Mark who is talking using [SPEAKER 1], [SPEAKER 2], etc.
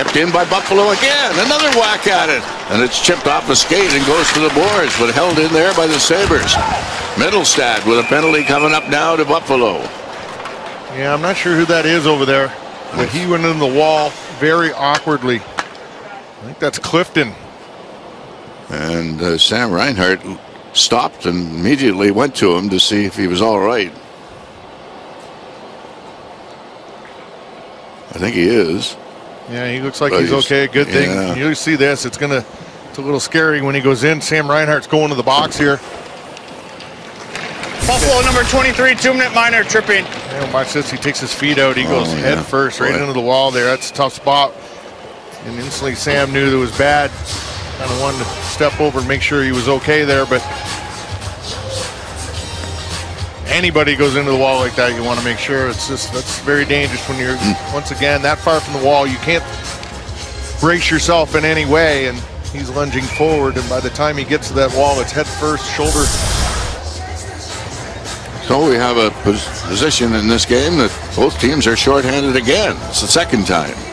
[SPEAKER 1] Kept in by Buffalo again. Another whack at it. And it's chipped off a skate and goes to the boards, but held in there by the Sabres. Mittelstadt with a penalty coming up now to Buffalo.
[SPEAKER 2] Yeah, I'm not sure who that is over there, but he went in the wall very awkwardly. I think that's Clifton.
[SPEAKER 1] And Sam Reinhart stopped and immediately went to him to see if he was all right. I think he is.
[SPEAKER 2] Yeah, he looks like he's okay. Good thing.
[SPEAKER 1] Yeah.
[SPEAKER 2] You see this. It's a little scary when he goes in. Sam Reinhart's going to the box here.
[SPEAKER 3] Buffalo number 23, 2-minute minor, tripping.
[SPEAKER 2] Yeah, watch this. He takes his feet out. He goes head first right into the wall there. That's a tough spot. And instantly Sam knew that it was bad. Kind of wanted to step over and make sure he was okay there, but anybody goes into the wall like that, you want to make sure. That's very dangerous when you're once again that far from the wall. You can't brace yourself in any way, and he's lunging forward, and by the time he gets to that wall, it's head first, shoulder.
[SPEAKER 1] So we have a position in this game that both teams are shorthanded again. It's the second time.